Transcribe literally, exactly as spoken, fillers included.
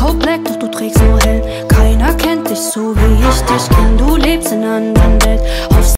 Haut black, doch du trägst so hell. Keiner kennt dich so wie ich dich kenn. Du lebst in einer anderen Welt.